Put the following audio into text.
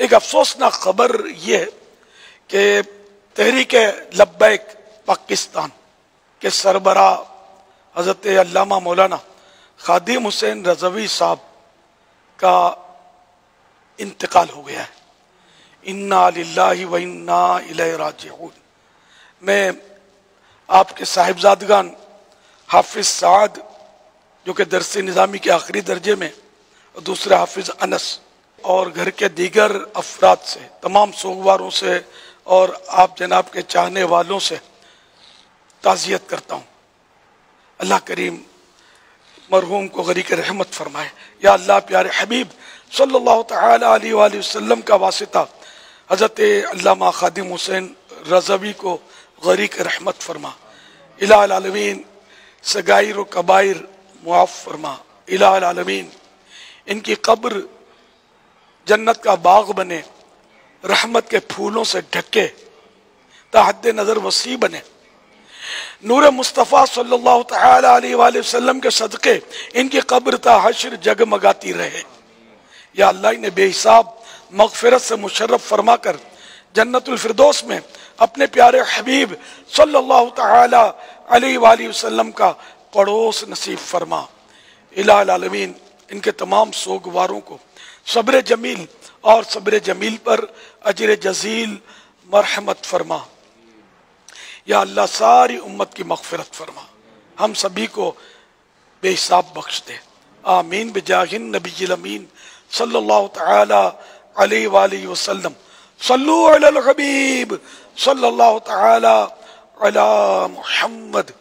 ایک افسوسناک خبر یہ ہے کہ تحریک لبیک پاکستان کے سربراہ حضرت علامہ مولانا خادم حسین رضوی صاحب کا انتقال ہو گیا ہے۔ انا للہ و انا الیہ راجعون۔ میں آپ کے صاحبزادگان حافظ سعد جو کہ درس نظامی کے آخری درجے میں، اور دوسرے حافظ انس اور گھر کے دیگر افراد سے، تمام سوگواروں سے اور آپ جناب کے چاہنے والوں سے تعزیت کرتا ہوں۔ اللہ کریم مرحوم کو غریق رحمت فرمائے۔ یا اللہ پیارے حبیب صلی اللہ تعالی علیہ وآلہ وسلم کا واسطہ حضرت علامہ خادم حسین رضوی کو غریق رحمت فرما۔ الہ العالمین صغائر و کبائر معاف فرما۔ الہ العالمین ان کی قبر جنت کا باغ بنے، رحمت کے پھولوں سے ڈھکے، تا حد نظر وسیع بنے۔ نور مصطفیٰ صلی اللہ تعالی علیہ وآلہ وسلم کے صدقے ان کی قبر تا حشر جگمگاتی رہے۔ یا اللہ انہیں بے حساب مغفرت سے مشرف فرما کر جنت الفردوس میں اپنے پیارے حبیب صلی اللہ تعالی علیہ وآلہ وسلم کا پڑوس نصیب فرما۔ الہ العالمین ان کے تمام سوگواروں کو صبر جمیل اور صبر جمیل پر اجر جزیل مرحمت فرما۔ یا اللہ ساری امت کی مغفرت فرما، ہم سبھی کو بے حساب بخش دے۔ آمین بجاہ النبی الامین صلی اللہ تعالی علیہ وآلہ وسلم۔ صلو علی الحبیب صلی اللہ تعالی علی محمد